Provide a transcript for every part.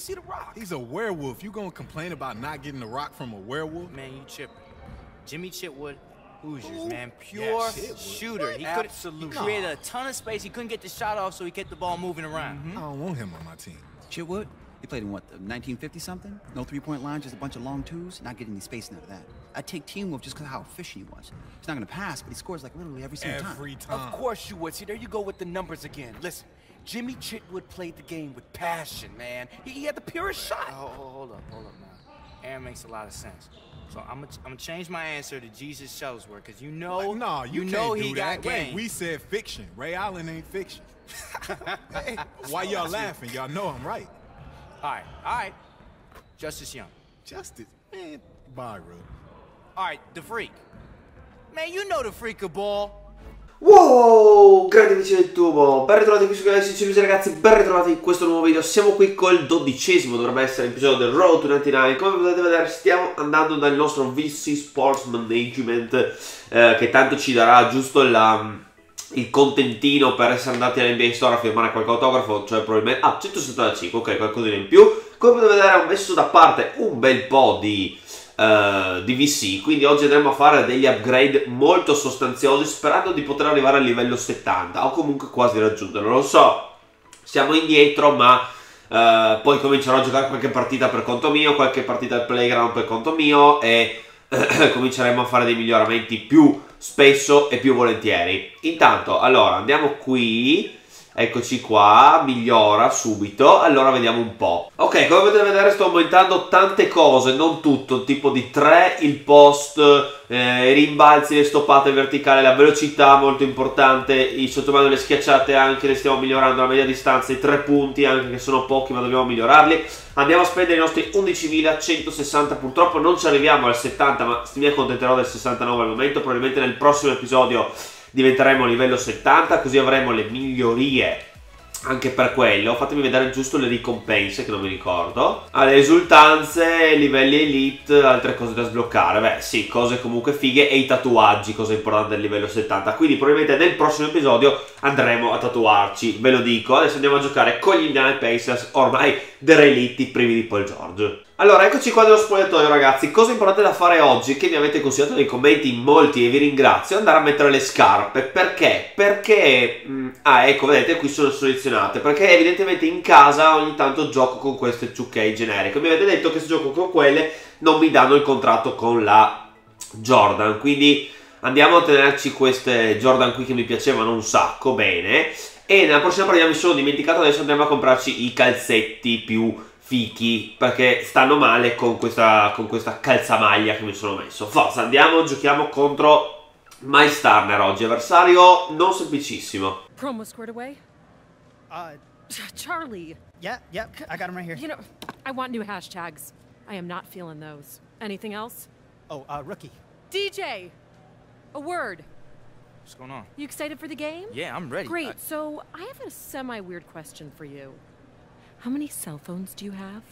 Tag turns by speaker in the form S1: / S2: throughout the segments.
S1: see The Rock.
S2: He's a werewolf. You gonna complain about not getting The Rock from a werewolf?
S1: Man, you tripping. Jimmy Chitwood, Hoosiers,
S2: Ooh,
S1: man. Pure
S2: yeah,
S1: shooter. He
S3: Absolutely.
S1: created a ton of space. He couldn't get the shot off, so he kept the ball moving around.
S2: I don't want him on my team.
S4: Chitwood? He played in what, the 1950-something? No three-point line, just a bunch of long twos? Not getting any space out of that. I'd take Team Wolf just because of how efficient he was. He's not going to pass, but he scores like literally every single time.
S2: Every time.
S3: Of course you would. See, there you go with the numbers again. Listen, Jimmy Chitwood played the game with passion, man. He had the purest shot.
S1: Hold up now. Aaron makes a lot of sense. So I'm gonna change my answer to Jesus Shuttlesworth, because you know,
S2: No, you
S1: know
S2: can't
S1: he
S2: do
S1: got
S2: that. Wait,
S1: game.
S2: we said fiction. Ray Allen ain't fiction. Hey, why y'all laughing? Y'all know I'm right.
S1: All right. Justice Young.
S2: Justice, man, bye, bro.
S1: All right, the Freak. Man, you know the Freak of ball.
S5: Wow, grandi amici del tubo, ben ritrovati qui su canale Siciliusi ragazzi, ben ritrovati in questo nuovo video. Siamo qui col 12esimo, dovrebbe essere l'episodio del Road to 99. Come potete vedere stiamo andando dal nostro VC Sports Management, che tanto ci darà giusto il contentino per essere andati all'NBA Store a firmare qualche autografo, cioè probabilmente 175, ok, qualcosina in più. Come potete vedere ho messo da parte un bel po' di VC, quindi oggi andremo a fare degli upgrade molto sostanziosi sperando di poter arrivare al livello 70 o comunque quasi raggiungerlo. Lo so, siamo indietro, ma poi comincerò a giocare qualche partita per conto mio, qualche partita al playground per conto mio e cominceremo a fare dei miglioramenti più spesso e più volentieri. Intanto, allora, andiamo qui. Eccoci qua, migliora subito. Allora vediamo un po'. Ok, come potete vedere sto aumentando tante cose, non tutto, tipo di 3 il post, i rimbalzi, le stoppate verticali, la velocità molto importante, i sottomano e le schiacciate anche le stiamo migliorando, la media distanza, i 3 punti anche che sono pochi ma dobbiamo migliorarli. Andiamo a spendere i nostri 11.160, purtroppo non ci arriviamo al 70 ma mi accontenterò del 69 al momento, probabilmente nel prossimo episodio diventeremo a livello 70, così avremo le migliorie anche per quello. Fatemi vedere giusto le ricompense che non mi ricordo. Le esultanze, livelli elite, altre cose da sbloccare. Beh sì, cose comunque fighe. E i tatuaggi, cosa importante del livello 70. Quindi probabilmente nel prossimo episodio andremo a tatuarci, ve lo dico. Adesso andiamo a giocare con gli Indiana Pacers, ormai derelitti privi di Paul George. Allora, eccoci qua nello spogliatoio ragazzi. Cosa importante da fare oggi, che mi avete consigliato nei commenti in molti e vi ringrazio, è andare a mettere le scarpe. Perché? Perché, ecco, vedete, qui sono selezionate. Perché evidentemente in casa ogni tanto gioco con queste 2K generiche. Mi avete detto che se gioco con quelle non mi danno il contratto con la Jordan. Quindi andiamo a tenerci queste Jordan qui che mi piacevano un sacco, bene. E nella prossima partita mi sono dimenticato, adesso andremo a comprarci i calzetti più fichi, perché stanno male con questa calzamaglia che mi sono messo. Forza, andiamo, giochiamo contro Miles Turner oggi, avversario non semplicissimo.
S6: Promo squared away? Charlie.
S7: Yeah, I got him right here.
S6: You know, I want new hashtags. I am not feeling those. Anything else?
S7: Oh, rookie.
S6: DJ! A word.
S1: What's going on?
S6: You excited for the game?
S1: Yeah, I'm ready.
S6: Great, so I have a semi-weird question for you. How many cell phones do you have?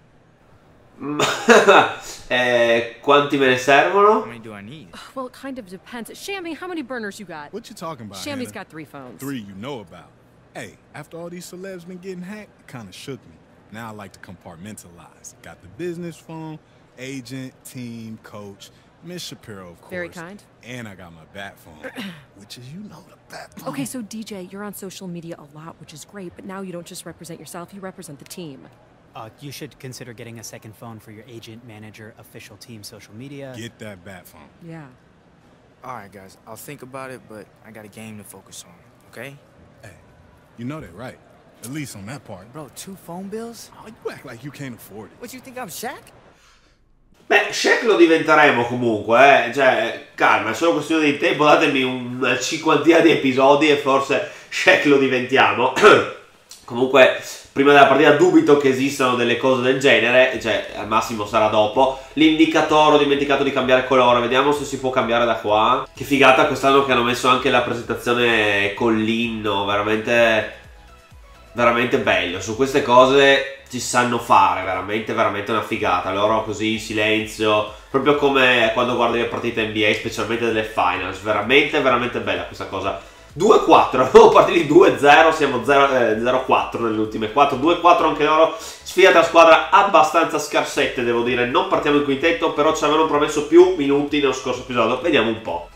S5: Quanti me ne servono?
S1: How many do I need?
S6: Well, it kind of depends. Shammy, how many burners you got?
S2: What you talking about,
S6: Shammy's
S2: Hannah?
S6: got 3 phones.
S2: 3 you know about. Hey, after all these celebs been getting hacked, it kind of shook me. Now I like to compartmentalize. Got the business phone, agent, team, coach, Miss Shapiro, of course.
S6: Very kind.
S2: And I got my bat phone, which is, you know, the bat phone.
S6: Okay, so DJ, you're on social media a lot, which is great, but now you don't just represent yourself, you represent the team.
S7: You should consider getting a second phone for your agent, manager, official team, social media.
S2: Get that bat phone.
S6: Yeah.
S1: All right, guys. I'll think about it, but I got a game to focus on, okay?
S2: Hey, you know that, right? At least on that part.
S1: Bro, 2 phone bills?
S2: Oh, you act like you can't afford it.
S1: What, you think I'm Shaq?
S5: Beh, Shaq lo diventeremo comunque, cioè, calma, è solo questione di tempo, datemi una cinquantina di episodi e forse Shaq lo diventiamo. Comunque, prima della partita dubito che esistano delle cose del genere, cioè, al massimo sarà dopo. L'indicatore, ho dimenticato di cambiare colore, vediamo se si può cambiare da qua. Che figata quest'anno che hanno messo anche la presentazione con l'inno, veramente bello. Su queste cose ci sanno fare, veramente una figata. Loro così in silenzio, proprio come quando guardi le partite NBA, specialmente delle finals. Veramente bella questa cosa 2-4, avevo partiti 2-0, siamo 0-4 nelle ultime 4, 2-4 anche loro, sfidata squadra abbastanza scarsette devo dire, non partiamo in quintetto, però ci avevano promesso più minuti nello scorso episodio, vediamo un po'.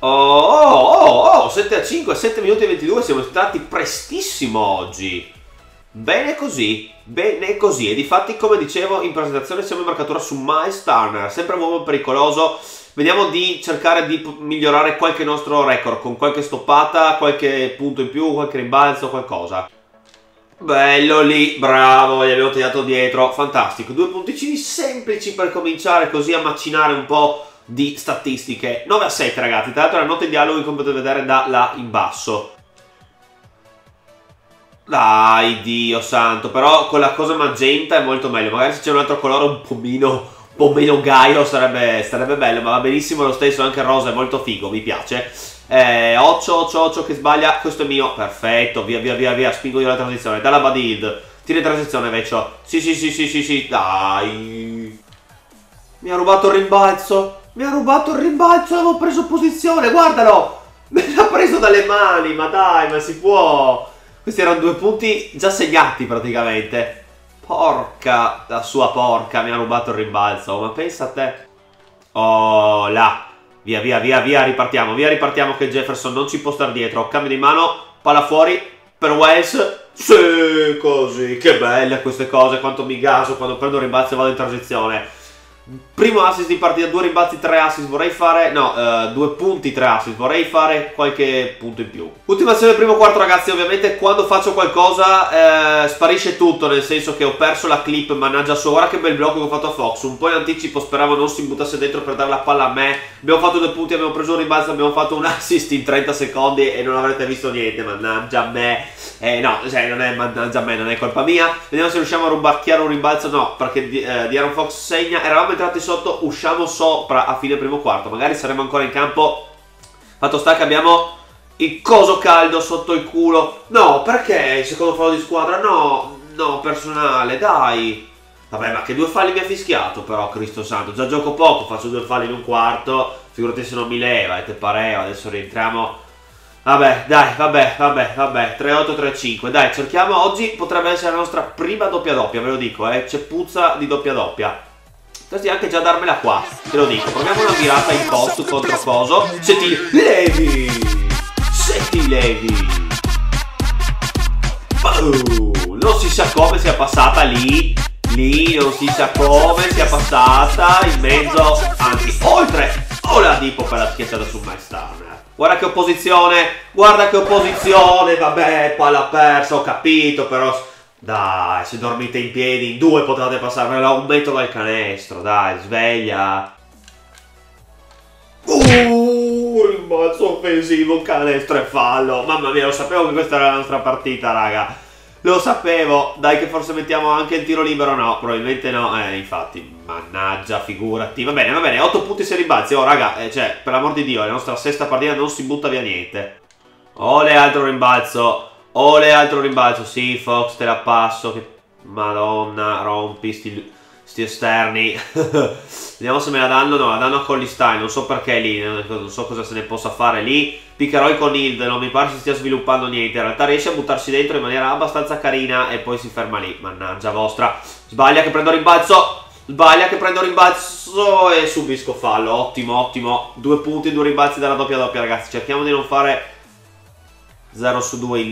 S5: 7-5, 7 minuti e 22, siamo stati prestissimo oggi. Bene così, e difatti come dicevo in presentazione siamo in marcatura su Miles Turner, sempre un uomo pericoloso. Vediamo di cercare di migliorare qualche nostro record con qualche stoppata, qualche punto in più, qualche rimbalzo, qualcosa. Bello lì, bravo, gli abbiamo tagliato dietro, fantastico. 2 punticini semplici per cominciare così a macinare un po' di statistiche. 9-7 ragazzi, tra l'altro la nota di Halloween come potete vedere da là in basso. Dai, Dio santo, però con la cosa magenta è molto meglio, magari se c'è un altro colore un po' meno gaio sarebbe bello, ma va benissimo lo stesso, anche il rosa è molto figo, mi piace. 8 che sbaglia, questo è mio, perfetto, via, spingo io la transizione, dalla Badild, tira in transizione Vecchio, sì, dai. Mi ha rubato il rimbalzo, avevo preso posizione, guardalo, me l'ha preso dalle mani, ma dai, ma si può. Questi erano 2 punti già segnati praticamente. Porca la sua porca, mi ha rubato il rimbalzo, ma pensa a te. Oh, là. Via, ripartiamo che Jefferson non ci può stare dietro. Cambio di mano, palla fuori per Wells. Sì, così, che belle queste cose, quanto mi gaso quando prendo il rimbalzo e vado in transizione. Primo assist di partita, 2 rimbalzi, 3 assist, vorrei fare, 2 punti, 3 assist, vorrei fare qualche punto in più. Ultima azione del primo quarto ragazzi, ovviamente quando faccio qualcosa sparisce tutto, nel senso che ho perso la clip, mannaggia sua, guarda che bel blocco che ho fatto a Fox, un po' in anticipo, speravo non si buttasse dentro per dare la palla a me, abbiamo fatto 2 punti, abbiamo preso un rimbalzo, abbiamo fatto un assist in 30 secondi e non avrete visto niente, mannaggia a me. No, cioè non è mannaggia a me, non è colpa mia. Vediamo se riusciamo a rubacchiare un rimbalzo. No, perché De'Aaron Fox segna. Eravamo entrati sotto, usciamo sopra a fine primo quarto. Magari saremo ancora in campo. Fatto sta che abbiamo il coso caldo sotto il culo. No, perché il secondo fallo di squadra? No, personale, dai. Vabbè, ma che 2 falli mi ha fischiato però, Cristo santo. Già gioco poco, faccio 2 falli in un quarto. Figurati se non mi leva, e te pareva. Adesso rientriamo. Vabbè, dai, vabbè, 3-8-3-5, dai, cerchiamo, oggi potrebbe essere la nostra prima doppia-doppia, ve lo dico, c'è puzza di doppia-doppia. Potresti anche già darmela qua, te lo dico, proviamo una virata in post contro coso, se ti levi, non si sa come sia passata lì, non si sa come sia passata, in mezzo, anzi, oltre, Oladipo per la schiacciata su Miles Turner. Guarda che opposizione, vabbè, palla persa, ho capito, però dai, se dormite in piedi, in 2 potevate passarmela a 1 metro dal canestro, dai, sveglia. Rimbalzo offensivo, canestro e fallo, mamma mia, lo sapevo che questa era la nostra partita, raga. Lo sapevo, dai che forse mettiamo anche il tiro libero, no, probabilmente no, infatti, mannaggia, figurati, va bene, 8 punti se rimbalzi, oh raga, cioè, per l'amor di Dio, la nostra sesta partita non si butta via niente. Ole altro rimbalzo, sì, Fox, te la passo, che madonna, rompi, sti esterni, vediamo se me la danno, no, la danno a Collie Stein, non so perché lì, non so cosa se ne possa fare lì. Pickeroi con Hild, non mi pare si stia sviluppando niente, in realtà riesce a buttarsi dentro in maniera abbastanza carina e poi si ferma lì, mannaggia vostra, sbaglia che prendo rimbalzo e subisco fallo, ottimo, 2 punti, 2 rimbalzi dalla doppia ragazzi, cerchiamo di non fare 0 su 2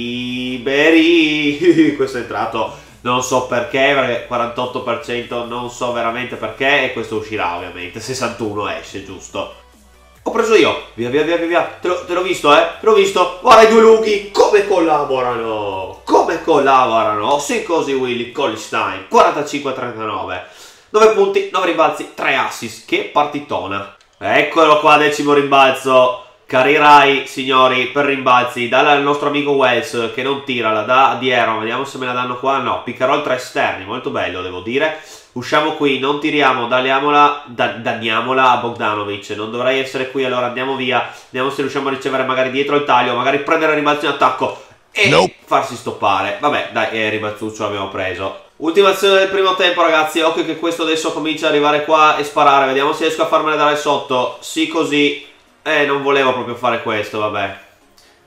S5: liberi, questo è entrato, non so perché, 48%, non so veramente perché e questo uscirà ovviamente, 61 esce, giusto. Ho preso io, via, te l'ho visto, guarda i 2 lunghi, come collaborano, sì così Willy, Collie Stein, 45-39, 9 punti, 9 rimbalzi, 3 assist, che partitona, eccolo qua, 10° rimbalzo, Carirai, signori, per rimbalzi, dalla al nostro amico Wells, che non tira, la dà a De'Aaron, vediamo se me la danno qua, no, pick-and-roll 3 esterni, molto bello, devo dire. Usciamo qui, non tiriamo, danniamola a Bogdanovic, non dovrei essere qui, allora andiamo via, vediamo se riusciamo a ricevere magari dietro il taglio, magari prendere il rimbalzo in attacco e farsi stoppare. Vabbè, dai, rimbalzuccio l'abbiamo preso. Ultima azione del primo tempo, ragazzi, occhio che questo adesso comincia ad arrivare qua e sparare, vediamo se riesco a farmela dare sotto, sì così, non volevo proprio fare questo, vabbè.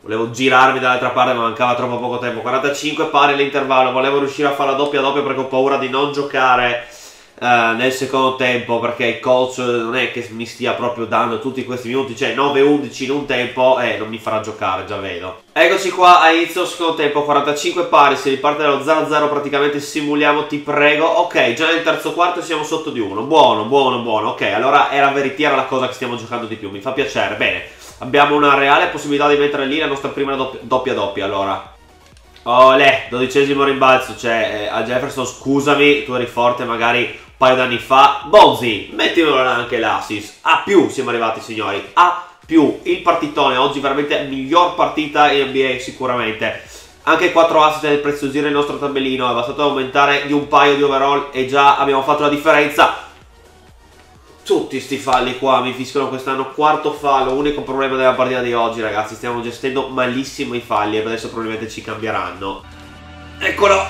S5: Volevo girarmi dall'altra parte, ma mancava troppo poco tempo. 45 pari all'intervallo. Volevo riuscire a fare la doppia perché ho paura di non giocare nel secondo tempo, perché il coach non è che mi stia proprio dando tutti questi minuti, cioè 9-11 in un tempo non mi farà giocare, già vedo. Eccoci qua a inizio secondo tempo, 45 pari, si riparte dallo 0-0 praticamente, simuliamo, ti prego. Ok, già nel terzo quarto siamo sotto di 1, buono, ok, allora era veritiera la cosa che stiamo giocando di più, mi fa piacere, bene. Abbiamo una reale possibilità di mettere lì la nostra prima doppia, allora. Olè, 12° rimbalzo, cioè a Jefferson, scusami, tu eri forte magari un paio d'anni fa. Bonzi, mettimelo anche l'assist. A più siamo arrivati, signori, a più. Il partitone, oggi veramente miglior partita in NBA sicuramente. Anche 4 assist nel preziosire il nostro tabellino, è bastato aumentare di un paio di overall e già abbiamo fatto la differenza. Tutti sti falli qua mi fischiano quest'anno, quarto fallo, unico problema della partita di oggi, ragazzi, stiamo gestendo malissimo i falli e adesso probabilmente ci cambieranno. Eccolo,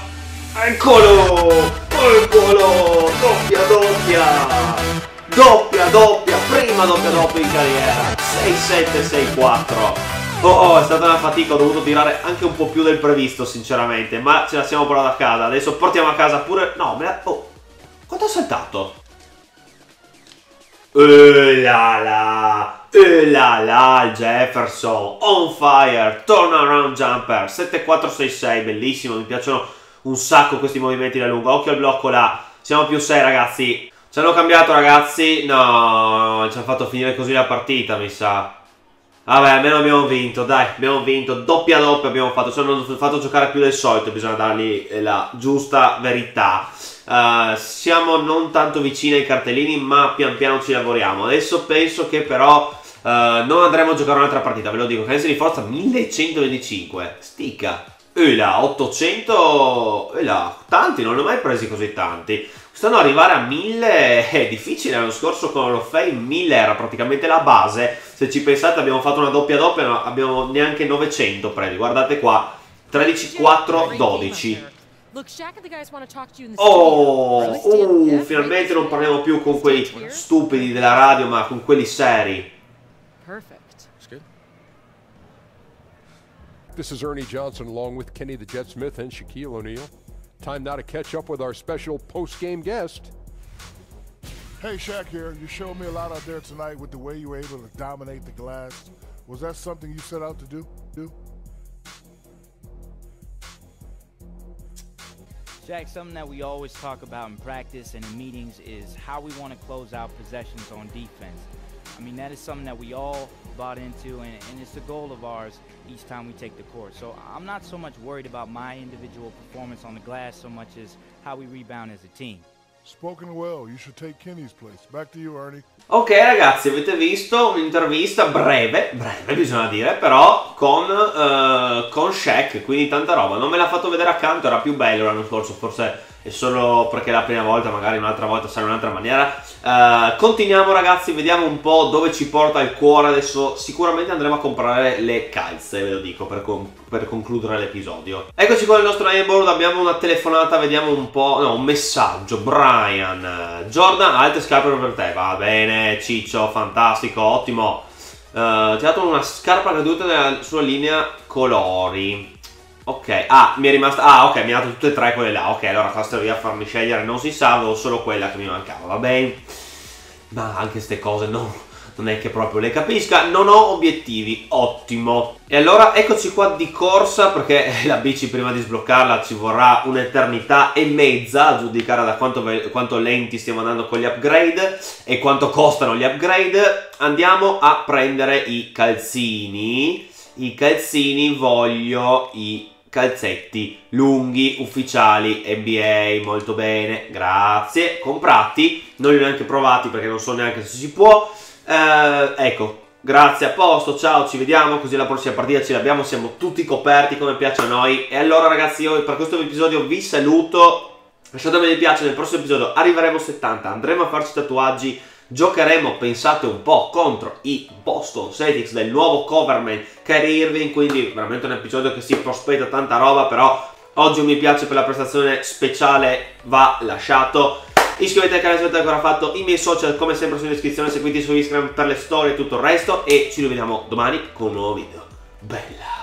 S5: doppia, prima doppia in carriera, 6-7, 6-4. Oh, è stata una fatica, ho dovuto tirare anche un po' più del previsto sinceramente, ma ce la siamo portata a casa, adesso portiamo a casa pure, no, oh, quanto ha saltato? Il Jefferson on fire, turnaround jumper 7-4-6-6, bellissimo, mi piacciono un sacco questi movimenti da lungo. Occhio al blocco là, siamo più 6 ragazzi, ci hanno cambiato ragazzi, no, ci hanno fatto finire così la partita mi sa. Vabbè, almeno abbiamo vinto, dai, abbiamo vinto, doppia abbiamo fatto, ci hanno fatto giocare più del solito, bisogna dargli la giusta verità. Siamo non tanto vicini ai cartellini, ma pian piano ci lavoriamo. Adesso penso che però non andremo a giocare un'altra partita, ve lo dico. Canestri di forza 1125, stica. Là, 800, là, tanti, non ne ho mai presi così tanti. Quest'anno arrivare a 1000 è difficile, l'anno scorso con lo Fame 1000 era praticamente la base. Se ci pensate abbiamo fatto una doppia, non abbiamo neanche 900 presi, guardate qua, 13-4-12. Oh, finalmente non parliamo più con quei stupidi della radio, ma con quelli seri.
S8: This is Ernie Johnson along with Kenny the Jet Smith and Shaquille O'Neal. Time now to catch up with our special post-game guest.
S9: Hey, Shaq here. You showed me a lot out there tonight with the way you were able to dominate the glass. Was that something you set out to do?
S10: Shaq, something that we always talk about in practice and in meetings is how we want to close out possessions on defense. I mean, that is something that we all bought into, and it's the goal of ours each time we take the court. So I'm not so much worried about my individual performance on the glass so much as how we rebound as a team.
S9: Spoken well. You should take Kenny's place. Back to you, Ernie.
S5: Ok ragazzi, avete visto un'intervista breve bisogna dire, però con Shaq, quindi tanta roba. Non me l'ha fatto vedere accanto, era più bello l'anno scorso, forse è solo perché la prima volta, magari un'altra volta sarà in un'altra maniera. Continuiamo ragazzi, vediamo un po' dove ci porta il cuore. Adesso sicuramente andremo a comprare le calze, ve lo dico, per concludere l'episodio. Eccoci qua nel nostro neighborhood, abbiamo una telefonata, vediamo un po', no, un messaggio. Brian, Jordan, alte scarpe per te, va bene Ciccio, fantastico, ottimo. Ti ha dato una scarpa caduta nella sua linea colori. Ok, mi è rimasta, ok, mi ha dato tutte e tre quelle là. Ok, allora questa via a farmi scegliere, non si sa, avevo solo quella che mi mancava, va bene. Ma anche queste cose non è che proprio le capisca. Non ho obiettivi, ottimo. E allora eccoci qua di corsa, perché la bici prima di sbloccarla ci vorrà un'eternità e mezza, a giudicare da quanto lenti stiamo andando con gli upgrade e quanto costano gli upgrade. Andiamo a prendere i calzini. Voglio i calzetti lunghi ufficiali NBA, molto bene, grazie, comprati, non li ho neanche provati perché non so neanche se si può. Ecco, grazie, a posto, ciao, ci vediamo, così la prossima partita ce l'abbiamo, siamo tutti coperti come piace a noi. E allora ragazzi, io per questo episodio vi saluto, lasciatemi mi piace, nel prossimo episodio arriveremo a 70, andremo a farci tatuaggi, giocheremo, pensate un po', contro i Boston Celtics del nuovo coverman Kyrie Irving, quindi veramente un episodio che si prospetta tanta roba, però oggi un mi piace per la prestazione speciale va lasciato. Iscrivetevi al canale se avete ancora fatto, i miei social come sempre sono in descrizione, seguiti su Instagram per le storie e tutto il resto, e ci rivediamo domani con un nuovo video. Bella!